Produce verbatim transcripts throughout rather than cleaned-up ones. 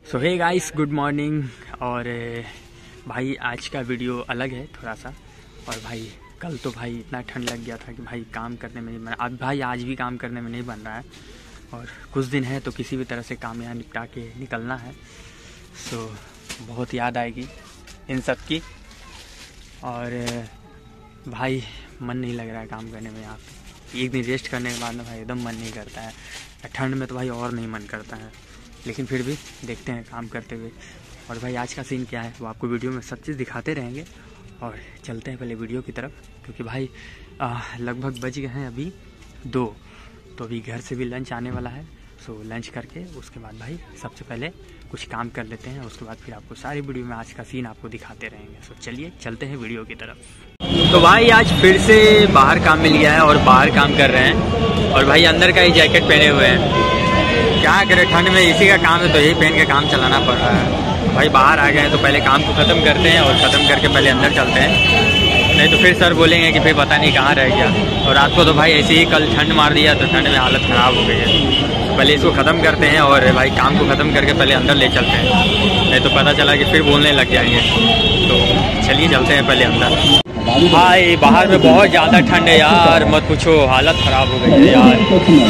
सो hey guys, good morning. और भाई आज का वीडियो अलग है थोड़ा सा। और भाई कल तो भाई इतना ठंड लग गया था कि भाई काम करने में नहीं बना। अब भाई आज भी काम करने में नहीं बन रहा है और कुछ दिन है तो किसी भी तरह से काम यहाँ निपटा के निकलना है। सो बहुत याद आएगी इन सब की। और भाई मन नहीं लग रहा है काम करने में। यहाँ पे एक दिन रेस्ट करने के बाद ना भाई एकदम मन नहीं करता है। ठंड में तो भाई और नहीं मन करता है, लेकिन फिर भी देखते हैं काम करते हुए। और भाई आज का सीन क्या है वो आपको वीडियो में सब चीज़ दिखाते रहेंगे। और चलते हैं पहले वीडियो की तरफ, क्योंकि भाई लगभग बज गए हैं अभी दो, तो अभी घर से भी लंच आने वाला है। सो लंच करके उसके बाद भाई सबसे पहले कुछ काम कर लेते हैं, उसके बाद फिर आपको सारी वीडियो में आज का सीन आपको दिखाते रहेंगे। सो चलिए चलते हैं वीडियो की तरफ। तो भाई आज फिर से बाहर काम मिल गया है और बाहर काम कर रहे हैं। और भाई अंदर का ही जैकेट पहने हुए हैं। क्या करें, ठंड में इसी का काम है तो यही पहन के काम चलाना पड़ रहा है। भाई बाहर आ गए हैं तो पहले काम को ख़त्म करते हैं और ख़त्म करके पहले अंदर चलते हैं, नहीं तो फिर सर बोलेंगे कि फिर पता नहीं कहाँ रह गया। और रात को तो भाई ऐसे ही कल ठंड मार दिया तो ठंड में हालत ख़राब हो गई है। पहले इसको ख़त्म करते हैं और भाई काम को ख़त्म करके पहले अंदर ले चलते हैं, नहीं तो पता चला कि फिर बोलने लग जाएंगे। तो चलिए चलते हैं पहले अंदर। भाई बाहर में बहुत ज़्यादा ठंड है यार, मत पूछो, हालत ख़राब हो गई है यार।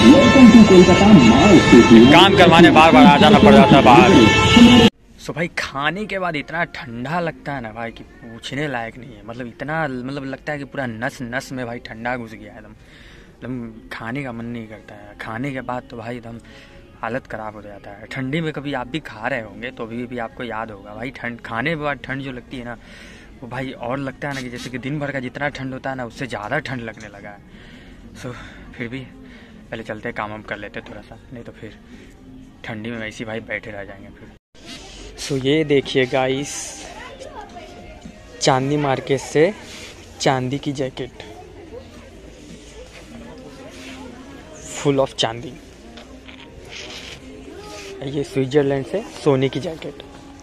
काम करवाने बार बार आ जाना पड़ जाता है बाहर। सो भाई खाने के बाद इतना ठंडा लगता है ना भाई कि पूछने लायक नहीं है। मतलब इतना मतलब लगता है कि पूरा नस नस में भाई ठंडा घुस गया है एकदम। एकदम खाने का मन नहीं करता है। खाने के बाद तो भाई एकदम हालत ख़राब हो जाता है। ठंडी में कभी आप भी खा रहे होंगे तो अभी भी आपको याद होगा भाई, ठंड खाने के बाद ठंड जो लगती है ना वो भाई और लगता है ना कि जैसे कि दिन भर का जितना ठंड होता है ना उससे ज़्यादा ठंड लगने लगा है। सो फिर भी पहले चलते काम वाम कर लेते थोड़ा सा, नहीं तो फिर ठंडी में वैसे भाई बैठे रह जाएंगे फिर। सो so, ये देखिए गाइस, चांदनी मार्केट से चांदी की जैकेट, फुल ऑफ चांदी। ये स्विट्जरलैंड से सोने की जैकेट,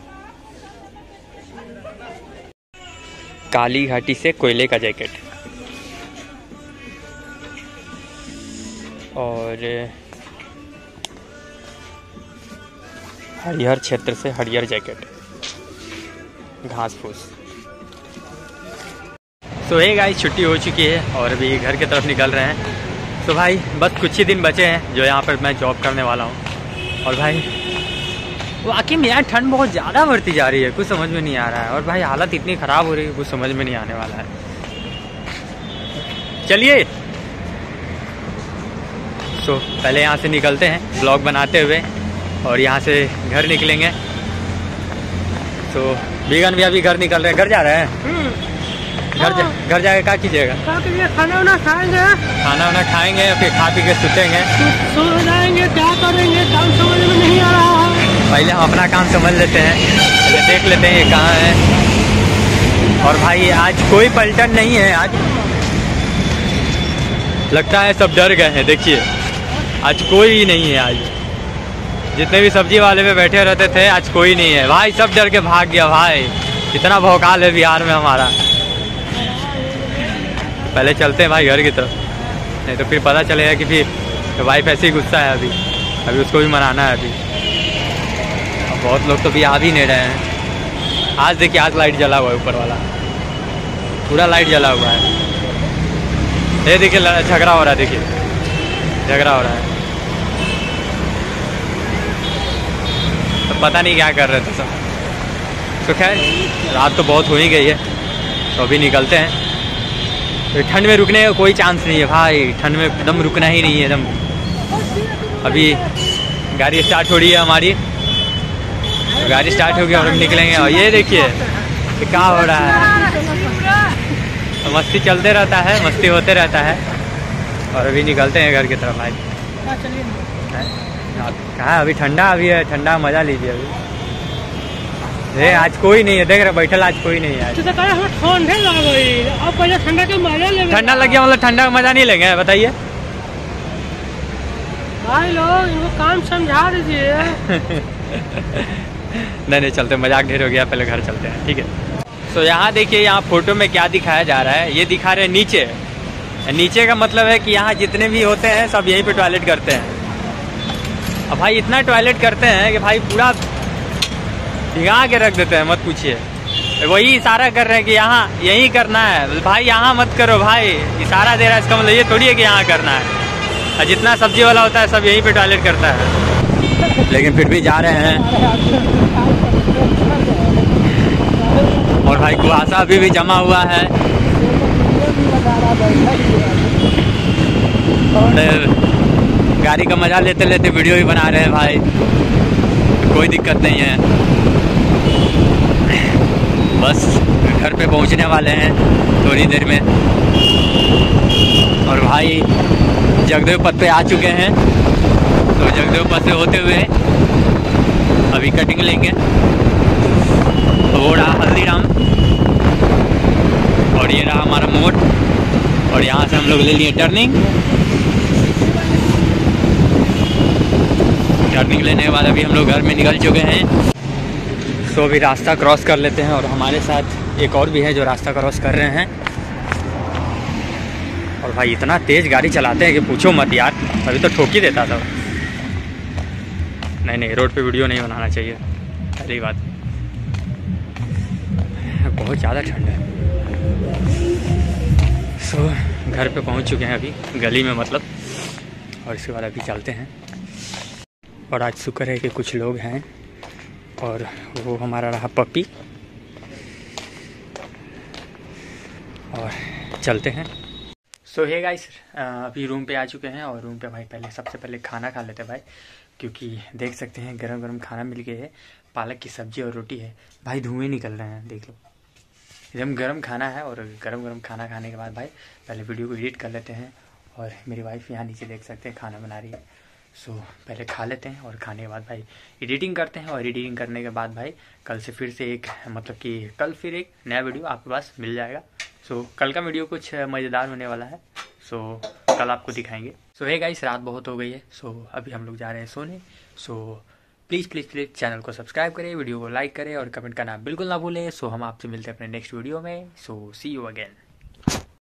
काली घाटी से कोयले का जैकेट, और हरिहर क्षेत्र से हरिहर जैकेट, घास फूस। सो हे गाइस, छुट्टी हो चुकी है और अभी घर की तरफ निकल रहे हैं। सो भाई बस कुछ ही दिन बचे हैं जो यहाँ पर मैं जॉब करने वाला हूँ। और भाई वाकई में यार ठंड बहुत ज़्यादा बढ़ती जा रही है, कुछ समझ में नहीं आ रहा है। और भाई हालत इतनी ख़राब हो रही है, कुछ समझ में नहीं आने वाला है। चलिए सो पहले यहाँ से निकलते हैं ब्लॉग बनाते हुए और यहाँ से घर निकलेंगे। तो बीगन भी अभी घर निकल रहे हैं, घर जा रहे हैं। घर जा, घर जाके क्या कीजिएगा? खाना वाना खाएंगे, खाना वाना खाएंगे फिर खा पी के सुतेंगे, सो जाएंगे। क्या करेंगे काम समझ में नहीं आ रहा है। पहले हम अपना काम समझ लेते हैं, पहले देख लेते हैं ये कहाँ है। और भाई आज कोई पलटन नहीं है। आज लगता है सब डर गए हैं। देखिए आज कोई नहीं है। आज जितने भी सब्जी वाले पे बैठे रहते थे आज कोई नहीं है भाई, सब डर के भाग गया भाई। इतना भौकाल है बिहार में हमारा। पहले चलते हैं भाई घर की तरफ, नहीं तो फिर पता चलेगा कि फिर वाइफ ऐसे ही गुस्सा है। अभी अभी उसको भी मनाना है। अभी अब बहुत लोग तो भी आ भी नहीं रहे हैं। आज देखिए आज लाइट जला हुआ है, ऊपर वाला पूरा लाइट जला हुआ है। ये देखिए झगड़ा हो रहा है, देखिए झगड़ा हो रहा है। तो पता नहीं क्या कर रहे थे सब। तो खैर रात तो बहुत हो ही गई है, तो अभी निकलते हैं। तो ठंड में रुकने का कोई चांस नहीं है भाई, ठंड में एकदम रुकना ही नहीं है एकदम। अभी गाड़ी स्टार्ट हो रही है हमारी, तो गाड़ी स्टार्ट होगी और हम निकलेंगे। और ये देखिए क्या हो रहा है, तो मस्ती चलते रहता है, मस्ती होते रहता है। और अभी निकलते हैं घर की तरफ भाई। कहाँ अभी ठंडा अभी है, ठंडा मजा लीजिए। अभी ये आज कोई नहीं है, देख रहे बैठल आज कोई नहीं है। ठंडा लग गया मतलब ठंडा का मजा नहीं लेंगे, बताइए भाई लोग इनको काम समझा दीजिए। नहीं नहीं चलते, मजाक ढेर हो गया, पहले घर चलते हैं, ठीक है। सो so, यहाँ देखिए, यहाँ फोटो में क्या दिखाया जा रहा है, ये दिखा रहे हैं नीचे। नीचे का मतलब है कि यहाँ जितने भी होते हैं सब यहीं पे टॉयलेट करते हैं। अब भाई इतना टॉयलेट करते हैं कि भाई पूरा भिगा के रख देते हैं, मत पूछिए। वही इशारा कर रहे हैं कि यहाँ यही करना है भाई, यहाँ मत करो भाई, इशारा दे रहा है, इसका मतलब ये थोड़ी है कि यहाँ करना है। और जितना सब्जी वाला होता है सब यहीं पे टॉयलेट करता है, लेकिन फिर भी जा रहे हैं। और भाई कुहासा अभी भी जमा हुआ है, और गाड़ी का मजा लेते लेते वीडियो भी बना रहे हैं भाई, कोई दिक्कत नहीं है। बस घर पे पहुंचने वाले हैं थोड़ी देर में। और भाई जगदेव पथ पे आ चुके हैं, तो जगदेव पथ से होते हुए अभी कटिंग लेंगे। वो रहा हल्दीराम और ये रहा हमारा मोड़, और यहाँ से हम लोग ले लिए टर्निंग। टर्निंग लेने के बाद अभी हम लोग घर में निकल चुके हैं। तो अभी रास्ता क्रॉस कर लेते हैं, और हमारे साथ एक और भी है जो रास्ता क्रॉस कर रहे हैं। और भाई इतना तेज़ गाड़ी चलाते हैं कि पूछो मत यार, अभी तो ठोक ही देता था। नहीं नहीं, रोड पे वीडियो नहीं बनाना चाहिए, पहली बात। बहुत ज़्यादा ठंड है। सो घर पे पहुंच चुके हैं अभी, गली में मतलब, और इसके बाद अभी चलते हैं। और आज शुक्र है कि कुछ लोग हैं, और वो हमारा रहा पप्पी, और चलते हैं। सो हे गाइस, अभी रूम पे आ चुके हैं, और रूम पे भाई पहले सबसे पहले खाना खा लेते हैं भाई, क्योंकि देख सकते हैं गरम गरम खाना मिल गया है। पालक की सब्जी और रोटी है भाई, धुएं निकल रहे हैं, देख लो। एकदम गरम खाना है, और गरम गरम खाना खाने के बाद भाई पहले वीडियो को एडिट कर लेते हैं। और मेरी वाइफ यहाँ नीचे देख सकते हैं खाना बना रही है। सो पहले खा लेते हैं, और खाने के बाद भाई एडिटिंग करते हैं। और एडिटिंग करने के बाद भाई कल से फिर से एक मतलब कि कल फिर एक नया वीडियो आपके पास मिल जाएगा। सो so, कल का वीडियो कुछ मज़ेदार होने वाला है, सो so, कल आपको दिखाएंगे। सो है गाइस, रात बहुत हो गई है, सो so, अभी हम लोग जा रहे हैं सोने। So please please please channel को सब्सक्राइब करें, वीडियो को लाइक करें, और कमेंट करना बिल्कुल ना भूलें। सो so, हम आपसे मिलते हैं अपने नेक्स्ट वीडियो में। So see you again.